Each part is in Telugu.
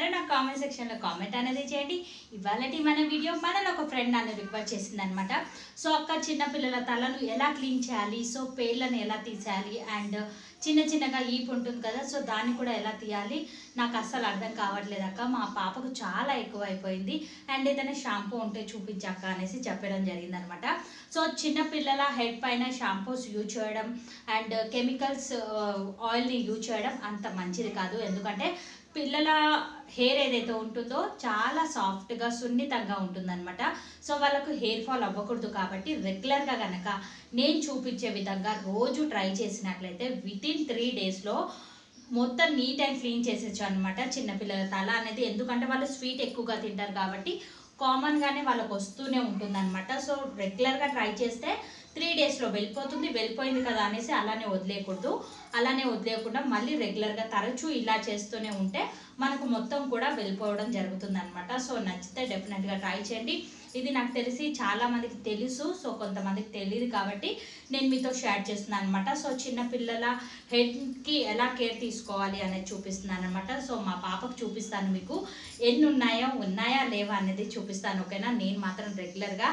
నా కామెంట్ సెక్షన్లో కామెంట్ అనేది చేయండి. ఇవాళటి మన వీడియో మనలో ఒక ఫ్రెండ్ నన్ను రిక్వెస్ట్ చేసింది అనమాట. సో అక్క చిన్నపిల్లల తలను ఎలా క్లీన్ చేయాలి, సో పేర్లను ఎలా తీసేయాలి, అండ్ చిన్న చిన్నగా ఈపు ఉంటుంది కదా, సో దాన్ని కూడా ఎలా తీయాలి నాకు అస్సలు అర్థం కావట్లేదు అక్క, మా పాపకు చాలా ఎక్కువ అయిపోయింది అండ్ ఏదైనా షాంపూ ఉంటే చూపించక్క అనేసి చెప్పడం జరిగిందనమాట. సో చిన్నపిల్లల హెడ్ పైన షాంపూస్ యూజ్ చేయడం అండ్ కెమికల్స్ ఆయిల్ని యూజ్ చేయడం అంత మంచిది కాదు. ఎందుకంటే పిల్లల హెయిర్ ఏదైతే ఉంటుందో చాలా సాఫ్ట్గా సున్నితంగా ఉంటుందన్నమాట. సో వాళ్ళకు హెయిర్ ఫాల్ అవ్వకూడదు కాబట్టి రెగ్యులర్గా కనుక నేను చూపించే విధంగా రోజు ట్రై చేసినట్లయితే వితిన్ 3 డేస్లో మొత్తం నీట్ అండ్ క్లీన్ చేసేచ్చు అనమాట చిన్నపిల్లల తల అనేది. ఎందుకంటే వాళ్ళు స్వీట్ ఎక్కువగా తింటారు కాబట్టి కామన్గానే వాళ్ళకు వస్తూనే ఉంటుందన్నమాట. సో రెగ్యులర్గా ట్రై చేస్తే 3 డేస్లో వెళ్ళిపోతుంది. వెళ్ళిపోయింది కదా అనేసి అలానే వదిలేయకూడదు. అలానే వదిలేయకుండా మళ్ళీ రెగ్యులర్గా తరచూ ఇలా చేస్తూనే ఉంటే మనకు మొత్తం కూడా వెళ్ళిపోవడం జరుగుతుంది అనమాట. సో నచ్చితే డెఫినెట్గా ట్రై చేయండి. ఇది నాకు తెలిసి చాలామందికి తెలుసు, సో కొంతమందికి తెలియదు కాబట్టి నేను మీతో షేర్ చేస్తున్నాను అనమాట. సో చిన్నపిల్లల హెడ్కి ఎలా కేర్ తీసుకోవాలి అనేది చూపిస్తున్నాను అనమాట. సో మా పాపకు చూపిస్తాను, మీకు ఎన్ని ఉన్నాయా లేవా అనేది చూపిస్తాను, ఓకేనా. నేను మాత్రం రెగ్యులర్గా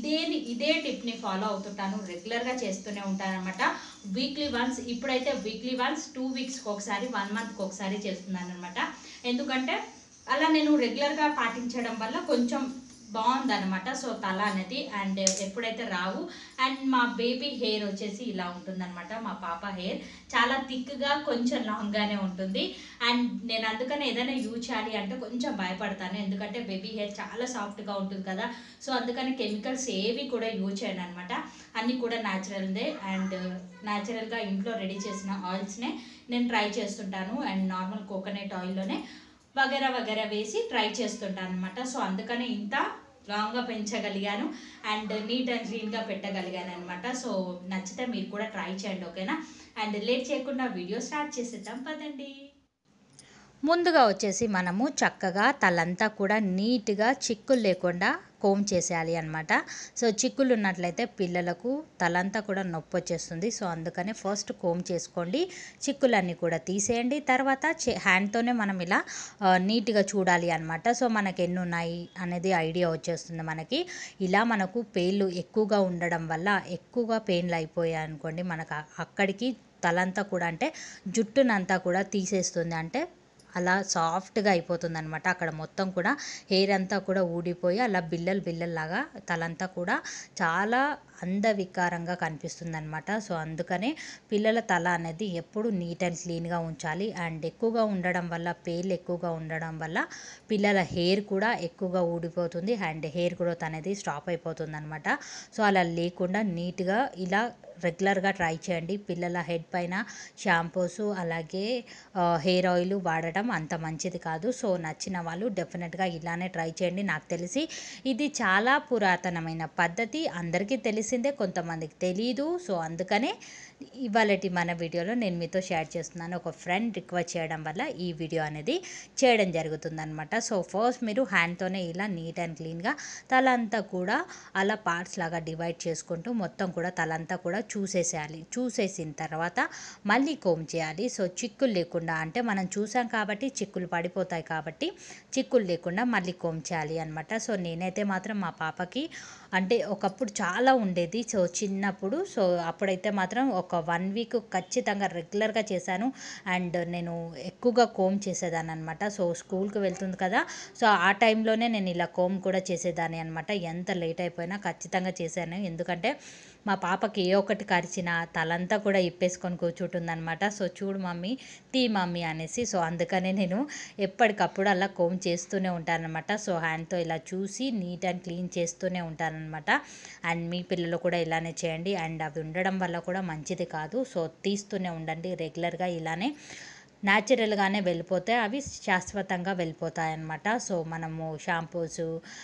ఇదే టిప్ని ఫాలో అవుతుంటాను, రెగ్యులర్గా చేస్తూనే ఉంటాను అనమాట. వీక్లీ వన్స్, ఇప్పుడైతే వీక్లీ వన్స్, 2 వీక్స్కి ఒకసారి, 1 మంత్కి ఒకసారి చేస్తున్నాను అనమాట. ఎందుకంటే అలా నేను రెగ్యులర్గా పాటించడం వల్ల కొంచెం బాగుందనమాట. సో తల అనేది అండ్ ఎప్పుడైతే రావు. అండ్ మా బేబీ హెయిర్ వచ్చేసి ఇలా ఉంటుందన్నమాట. మా పాప హెయిర్ చాలా థిక్గా కొంచెం లాంగ్గానే ఉంటుంది. అండ్ నేను అందుకని ఏదైనా యూజ్ చేయాలి అంటే కొంచెం భయపడతాను, ఎందుకంటే బేబీ హెయిర్ చాలా సాఫ్ట్గా ఉంటుంది కదా. సో అందుకని కెమికల్స్ ఏవి కూడా యూజ్ చేయను అనమాట. అన్నీ కూడా న్యాచురల్దే అండ్ న్యాచురల్గా ఇంట్లో రెడీ చేసిన ఆయిల్స్నే నేను ట్రై చేస్తుంటాను. అండ్ నార్మల్ కోకోనట్ ఆయిల్లోనే వగేరా వేసి ట్రై చేస్తుంటాను అనమాట. సో అందుకని ఇంత లాంగ్గా పెంచగలిగాను అండ్ నీట్ అండ్ క్లీన్గా పెట్టగలిగాను అనమాట. సో నచ్చితే మీరు కూడా ట్రై చేయండి, ఓకేనా. అండ్ లేట్ చేయకుండా వీడియో స్టార్ట్ చేసేద్దాం పదండి. ముందుగా వచ్చేసి మనము చక్కగా తలంతా కూడా నీట్గా చిక్కులు లేకుండా కోమ్ చేసేయాలి అనమాట. సో చిక్కులు ఉన్నట్లయితే పిల్లలకు తలంతా కూడా నొప్పి వచ్చేస్తుంది. సో అందుకని ఫస్ట్ కోమ్ చేసుకోండి, చిక్కులన్నీ కూడా తీసేయండి. తర్వాత హ్యాండ్తోనే మనం ఇలా నీట్గా చూడాలి అనమాట. సో మనకు ఎన్ని ఉన్నాయి అనేది ఐడియా వచ్చేస్తుంది మనకి. ఇలా మనకు పెయిన్లు ఎక్కువగా ఉండడం వల్ల ఎక్కువగా పెయిన్లు అయిపోయాయి అనుకోండి, మనకు అక్కడికి తలంతా కూడా అంటే జుట్టునంతా కూడా తీసేస్తుంది. అంటే అలా సాఫ్ట్గా అయిపోతుంది అనమాట. అక్కడ మొత్తం కూడా హెయిర్ అంతా కూడా ఊడిపోయి అలా బిల్లల్లాగా తలంతా కూడా చాలా అందవికారంగా కనిపిస్తుంది అనమాట. సో అందుకనే పిల్లల తల అనేది ఎప్పుడు నీట్ అండ్ క్లీన్గా ఉంచాలి. అండ్ ఎక్కువగా ఉండడం వల్ల, పేర్లు ఎక్కువగా ఉండడం వల్ల పిల్లల హెయిర్ కూడా ఎక్కువగా ఊడిపోతుంది అండ్ హెయిర్ గ్రోత్ అనేది స్టాప్ అయిపోతుంది అనమాట. సో అలా లేకుండా నీట్గా ఇలా రెగ్యులర్గా ట్రై చేయండి. పిల్లల హెడ్ పైన షాంపూస్ అలాగే హెయిర్ ఆయిల్ వాడటం అంత మంచిది కాదు. సో నచ్చిన వాళ్ళు డెఫినెట్గా ఇలానే ట్రై చేయండి. నాకు తెలిసి ఇది చాలా పురాతనమైన పద్ధతి, అందరికీ తెలిసిందే, కొంతమందికి తెలీదు. సో అందుకనే ఇవాళటి మన వీడియోలో నేను మీతో షేర్ చేస్తున్నాను. ఒక ఫ్రెండ్ రిక్వెస్ట్ చేయడం వల్ల ఈ వీడియో అనేది చేయడం జరుగుతుందనమాట. సో ఫస్ట్ మీరు హ్యాండ్తోనే ఇలా నీట్ అండ్ క్లీన్గా తల అంతా కూడా అలా పార్ట్స్ లాగా డివైడ్ చేసుకుంటూ మొత్తం కూడా తలంతా కూడా చూసేసేయాలి. చూసేసిన తర్వాత మళ్ళీ కోమ్ చేయాలి. సో చిక్కులు లేకుండా, అంటే మనం చూసాం కాబట్టి చిక్కులు పడిపోతాయి కాబట్టి చిక్కులు లేకుండా మళ్ళీ కోమ్ చేయాలి అనమాట. సో నేనైతే మాత్రం మా పాపకి అంటే ఒకప్పుడు చాలా ఉండేది, సో చిన్నప్పుడు. సో అప్పుడైతే మాత్రం ఒక 1 వీక్ ఖచ్చితంగా రెగ్యులర్గా చేశాను అండ్ నేను ఎక్కువగా కోమ్ చేసేదాన్ని అనమాట. సో స్కూల్కి వెళ్తుంది కదా, సో ఆ టైంలోనే నేను ఇలా కోమ్ కూడా చేసేదాన్ని అనమాట. ఎంత లేట్ అయిపోయినా ఖచ్చితంగా చేశాను. ఎందుకంటే మా పాపకి ఏ ఒక్కటి కరిచినా తలంతా కూడా ఇప్పేసుకొని కూర్చుంటుందన్నమాట. సో చూడు మమ్మీ, తీ మమ్మీ అనేసి. సో అందుకనే నేను ఎప్పటికప్పుడు అలా కోమ్ చేస్తూనే ఉంటానన్నమాట. సో హ్యాండ్తో ఇలా చూసి నీట్ అండ్ క్లీన్ చేస్తూనే ఉంటానన్నమాట. అండ్ మీ పిల్లలు కూడా ఇలానే చేయండి. అండ్ అవి ఉండడం వల్ల కూడా మంచిది కాదు. సో తీస్తూనే ఉండండి రెగ్యులర్గా. ఇలానే న్యాచురల్గానే వెళ్ళిపోతే అవి శాశ్వతంగా వెళ్ళిపోతాయి అన్నమాట. సో మనము షాంపూస్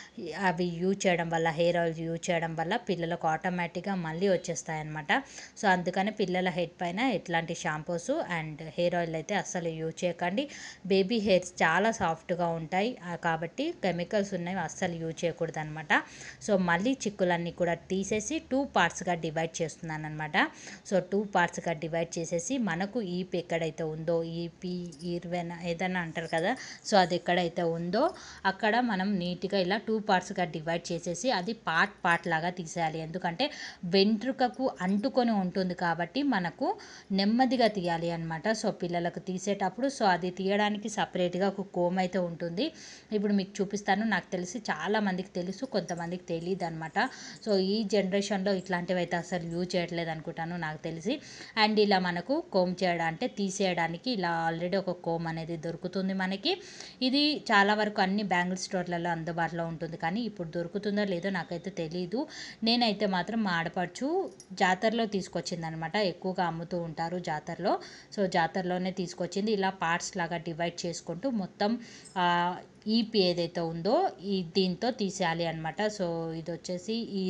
అవి యూజ్ చేయడం వల్ల, హెయిర్ ఆయిల్ యూజ్ చేయడం వల్ల పిల్లలకు ఆటోమేటిక్గా మళ్ళీ వచ్చేస్తాయి అన్నమాట. సో అందుకని పిల్లల హెడ్ పైన ఎట్లాంటి షాంపూస్ అండ్ హెయిర్ ఆయిల్ అయితే అస్సలు యూజ్ చేయకండి. బేబీ హెయిర్స్ చాలా సాఫ్ట్గా ఉంటాయి కాబట్టి కెమికల్స్ ఉన్నవి అస్సలు యూజ్ చేయకూడదు అనమాట. సో మళ్ళీ చిక్కులన్నీ కూడా తీసేసి 2 పార్ట్స్గా డివైడ్ చేస్తున్నాను అనమాట. సో 2 పార్ట్స్గా డివైడ్ చేసేసి మనకు ఈప్ ఎక్కడైతే ఉందో ఈ ఈపీ ఈర్వెన ఏదైనా అంటారు కదా, సో అది ఎక్కడైతే ఉందో అక్కడ మనం నీట్గా ఇలా 2 పార్ట్స్గా డివైడ్ చేసేసి అది పార్ట్ లాగా తీసేయాలి. ఎందుకంటే వెంట్రుకకు అంటుకొని ఉంటుంది కాబట్టి మనకు నెమ్మదిగా తీయాలి అనమాట. సో పిల్లలకు తీసేటప్పుడు సో అది తీయడానికి సపరేట్గా ఒక కోమ్ అయితే ఉంటుంది. ఇప్పుడు మీకు చూపిస్తాను. నాకు తెలిసి చాలామందికి తెలుసు, కొంతమందికి తెలియదు అనమాట. సో ఈ జనరేషన్లో ఇట్లాంటివి అయితే అసలు యూజ్ చేయట్లేదు అనుకుంటాను నాకు తెలిసి. అండ్ ఇలా మనకు కోమ్ చేయడం అంటే తీసేయడానికి ఇలా ఆల్రెడీ ఒక కోమ్ అనేది దొరుకుతుంది మనకి. ఇది చాలా వరకు అన్ని బ్యాంగిల్ స్టోర్లలో అందుబాటులో ఉంటుంది, కానీ ఇప్పుడు దొరుకుతుందో లేదో నాకైతే తెలీదు. నేనైతే మాత్రం మా ఆడపడుచు జాతరలో తీసుకొచ్చిందనమాట. ఎక్కువగా అమ్ముతూ ఉంటారు జాతరలో. సో జాతరలోనే తీసుకొచ్చింది. ఇలా పార్ట్స్ లాగా డివైడ్ చేసుకుంటూ మొత్తం ఈపి ఏదైతే ఉందో దీంతో తీసేయాలి అనమాట. సో ఇది వచ్చేసి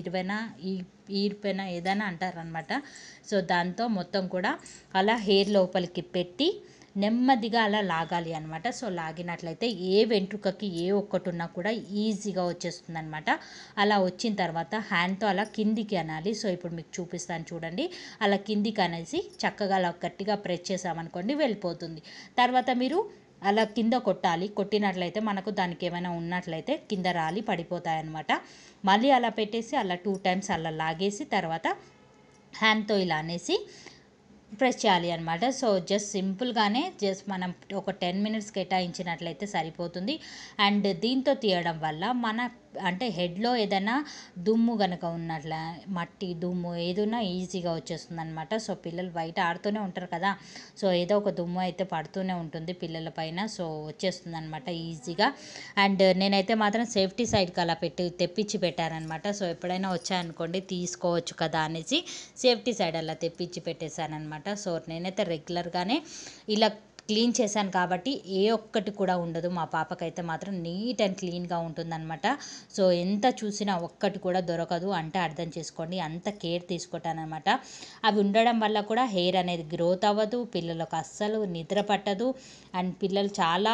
ఈర్పెన ఏదైనా అంటారనమాట. సో దాంతో మొత్తం కూడా అలా హెయిర్ లోపలికి పెట్టి నెమ్మదిగా అలా లాగాలి అనమాట. సో లాగినట్లయితే ఏ వెంట్రుకకి ఏ ఒక్కటి ఉన్నా కూడా ఈజీగా వచ్చేస్తుంది అనమాట. అలా వచ్చిన తర్వాత హ్యాండ్తో అలా కిందికి అనాలి. సో ఇప్పుడు మీకు చూపిస్తాను చూడండి. అలా కిందికి అనేసి చక్కగా అలా గట్టిగా ప్రెస్ చేసామనుకోండి వెళ్ళిపోతుంది. తర్వాత మీరు అలా కింద కొట్టాలి. కొట్టినట్లయితే మనకు దానికి ఏమైనా ఉన్నట్లయితే కింద రాలి పడిపోతాయి అన్నమాట. మళ్ళీ అలా పెట్టేసి అలా 2 టైమ్స్ అలా లాగేసి తర్వాత హ్యాండ్తో ఇలా అనేసి ప్రెస్ చేయాలి అనమాట. సో జస్ట్ సింపుల్గానే జస్ట్ మనం ఒక 10 మినిట్స్ కేటాయించినట్లయితే సరిపోతుంది. అండ్ దీంతో తీయడం వల్ల మన అంటే హెడ్లో ఏదైనా దుమ్ము కనుక ఉన్నట్ల మట్టి దుమ్ము ఏదైనా ఈజీగా వచ్చేస్తుంది అనమాట. సో పిల్లలు బయట ఆడుతూనే ఉంటారు కదా, సో ఏదో ఒక దుమ్ము అయితే పడుతూనే ఉంటుంది పిల్లల పైన. సో వచ్చేస్తుంది అనమాట ఈజీగా. అండ్ నేనైతే మాత్రం సేఫ్టీ సైడ్కి అలా తెప్పించి పెట్టారనమాట. సో ఎప్పుడైనా వచ్చాయనుకోండి తీసుకోవచ్చు కదా అనేసి సేఫ్టీ సైడ్ అలా తెప్పించి పెట్టేశానమాట. సో నేనైతే రెగ్యులర్గానే ఇలా క్లీన్ చేశాను కాబట్టి ఏ ఒక్కటి కూడా ఉండదు. మా పాపకైతే మాత్రం నీట్ అండ్ క్లీన్గా ఉంటుందన్నమాట. సో ఎంత చూసినా ఒక్కటి కూడా దొరకదు అంటే అర్థం చేసుకోండి, అంత కేర్ తీసుకుంటానమాట. అవి ఉండడం వల్ల కూడా హెయిర్ అనేది గ్రోత్ అవ్వదు, పిల్లలకు అస్సలు నిద్ర పట్టదు, అండ్ పిల్లలు చాలా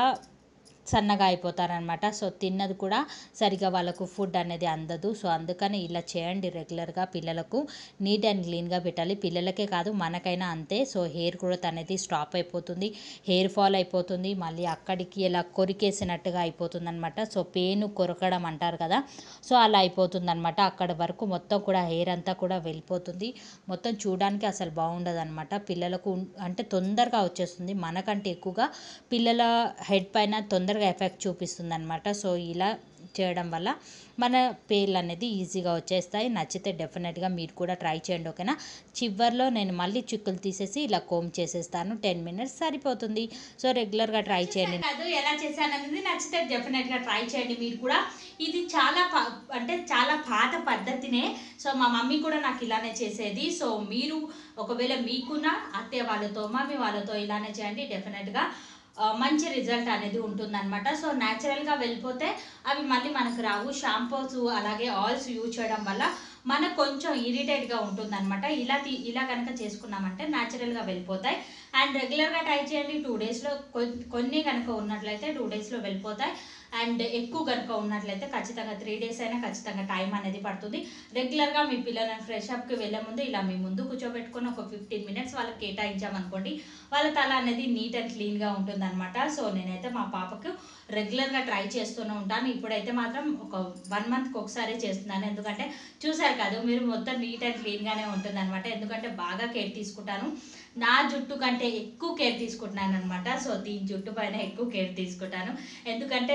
సన్నగా అయిపోతారనమాట. సో తిన్నది కూడా సరిగా వాళ్ళకు ఫుడ్ అనేది అందదు. సో అందుకని ఇలా చేయండి రెగ్యులర్గా. పిల్లలకు నీట్ అండ్ క్లీన్గా పెట్టాలి. పిల్లలకే కాదు మనకైనా అంతే. సో హెయిర్ గ్రోత్ అనేది స్టాప్ అయిపోతుంది, హెయిర్ ఫాల్ అయిపోతుంది, మళ్ళీ అక్కడికి ఇలా కొరికేసినట్టుగా అయిపోతుంది అనమాట. సో పేను కొరకడం అంటారు కదా, సో అలా అయిపోతుంది అనమాట. అక్కడ వరకు మొత్తం కూడా హెయిర్ అంతా కూడా వెళ్ళిపోతుంది. మొత్తం చూడడానికి అసలు బాగుండదు అనమాట. పిల్లలకు అంటే తొందరగా వచ్చేస్తుంది, మనకంటే ఎక్కువగా పిల్లల హెడ్ పైన తొందరగా ఎఫెక్ట్ చూపిస్తుంది అనమాట. సో ఇలా చేయడం వల్ల మన పేర్లు అనేది ఈజీగా వచ్చేస్తాయి. నచ్చితే డెఫినెట్గా మీరు కూడా ట్రై చేయండి, ఓకేనా. చివర్లో నేను మళ్ళీ చిక్కులు తీసేసి ఇలా కోమ్ చేసేస్తాను. 10 మినిట్స్ సరిపోతుంది. సో రెగ్యులర్గా ట్రై చేయండి. కాదు ఎలా చేశాను అనేది నచ్చితే డెఫినెట్గా ట్రై చేయండి మీరు కూడా. ఇది చాలా అంటే చాలా పాత పద్ధతినే. సో మా మమ్మీ కూడా నాకు ఇలానే చేసేది. సో మీరు ఒకవేళ మీకున్న అత్తయ్య వాళ్ళతో మమ్మీ వాళ్ళతో ఇలానే చేయండి, డెఫినెట్గా మంచి రిజల్ట్ అనేది ఉంటుందన్నమాట. సో న్యాచురల్గా వెళ్ళిపోతే అవి మళ్ళీ మనకు రావు. షాంపూస్ అలాగే ఆయిల్స్ యూజ్ చేయడం వల్ల మనకు కొంచెం ఇరిటేట్గా ఉంటుందన్నమాట. ఇలా కనుక చేసుకున్నామంటే న్యాచురల్గా వెళ్ళిపోతాయి. అండ్ రెగ్యులర్గా ట్రై చేయండి. 2 డేస్లో కొన్ని కనుక ఉన్నట్లయితే 2 డేస్లో వెళ్ళిపోతాయి. అండ్ ఎక్కువ కనుక ఉన్నట్లయితే ఖచ్చితంగా 3 డేస్ అయినా ఖచ్చితంగా టైం అనేది పడుతుంది. రెగ్యులర్గా మీ పిల్లలను ఫ్రెష్ అప్కి వెళ్ళే ముందు ఇలా మీ ముందు కూర్చోబెట్టుకొని ఒక 15 మినిట్స్ వాళ్ళకి కేటాయించామనుకోండి, వాళ్ళ తల అనేది నీట్ అండ్ క్లీన్గా ఉంటుందన్నమాట. సో నేనైతే మా పాపకు రెగ్యులర్గా ట్రై చేస్తూనే ఉంటాను. ఇప్పుడైతే మాత్రం ఒక 1 మంత్కి ఒకసారి చేస్తున్నాను. ఎందుకంటే చూసారు కదా మీరు, మొత్తం నీట్ అండ్ క్లీన్గానే ఉంటుందన్నమాట. ఎందుకంటే బాగా కేర్ తీసుకుంటాను. నా జుట్టు కంటే ఎక్కువ కేర్ తీసుకుంటున్నాను అనమాట. సో దీని జుట్టు పైన ఎక్కువ కేర్ తీసుకుంటాను. ఎందుకంటే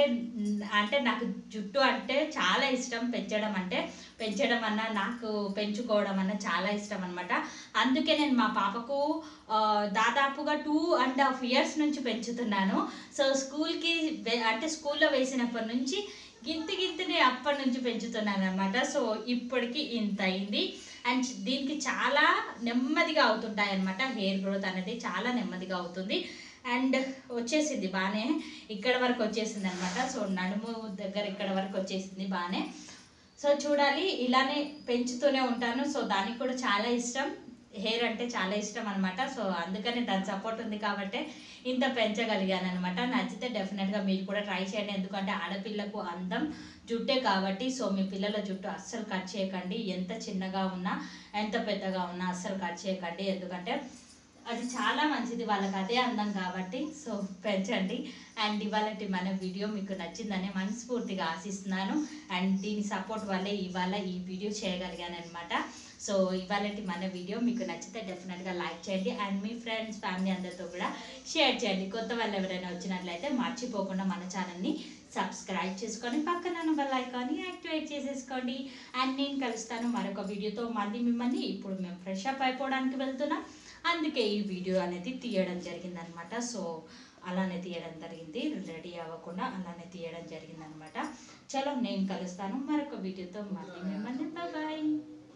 నాకు జుట్టు అంటే చాలా ఇష్టం. పెంచడం అన్నా నాకు పెంచుకోవడం అన్నా చాలా ఇష్టం అనమాట. అందుకే నేను మా పాపకు దాదాపుగా 2.5 years నుంచి పెంచుతున్నాను. సో స్కూల్లో వేసినప్పటి నుంచి గింతనే అప్పటి నుంచి పెంచుతున్నాను అనమాట. సో ఇప్పటికి ఇంత అయింది. అండ్ దీనికి చాలా నెమ్మదిగా అవుతుంటాయి అనమాట. హెయిర్ గ్రోత్ అనేది చాలా నెమ్మదిగా అవుతుంది. అండ్ వచ్చేసింది బాగానే, ఇక్కడ వరకు వచ్చేసింది అనమాట. సో నడుము దగ్గర ఇక్కడ వరకు వచ్చేసింది బాగానే. సో చూడాలి, ఇలానే పెంచుతూనే ఉంటాను. సో దానికి కూడా చాలా ఇష్టం, హెయిర్ అంటే చాలా ఇష్టం అనమాట. సో అందుకని దాని సపోర్ట్ ఉంది కాబట్టి ఇంత పెంచగలిగాను అనమాట. నచ్చితే డెఫినెట్గా మీరు కూడా ట్రై చేయండి. ఎందుకంటే ఆడపిల్లకు అందం జుట్టే కాబట్టి. సో మీ పిల్లల జుట్టు అస్సలు కట్ చేయకండి. ఎంత చిన్నగా ఉన్నా ఎంత పెద్దగా ఉన్నా అస్సలు కట్ చేయకండి. ఎందుకంటే అది చాలా మంచిది, వాళ్ళకి అదే అందం కాబట్టి. సో పెంచండి. అండ్ ఇవాళ మన వీడియో మీకు నచ్చిందని మనస్ఫూర్తిగా ఆశిస్తున్నాను. అండ్ దీని సపోర్ట్ వల్లే ఇవాళ ఈ వీడియో చేయగలిగాను అనమాట. సో ఇవాళ మన వీడియో మీకు నచ్చితే డెఫినెట్గా లైక్ చేయండి అండ్ మీ ఫ్రెండ్స్ ఫ్యామిలీ అందరితో కూడా షేర్ చేయండి. కొత్త వాళ్ళు ఎవరైనా వచ్చినట్లయితే మర్చిపోకుండా మన ఛానల్ని సబ్స్క్రైబ్ చేసుకొని పక్కన బెల్ ఐకాన్ని యాక్టివేట్ చేసేసుకోండి. అండ్ నేను కలుస్తాను మరొక వీడియోతో మళ్ళీ మిమ్మల్ని. ఇప్పుడు మేము ఫ్రెష్ అప్ అయిపోవడానికి వెళ్తున్నాం, అందుకే ఈ వీడియో అనేది తీయడం జరిగిందనమాట. సో అలానే తీయడం జరిగింది, రెడీ అవ్వకుండా అలానే తీయడం జరిగిందనమాట. చలో నేను కలుస్తాను మరొక వీడియోతో మళ్ళీ మిమ్మల్ని. బాయ్.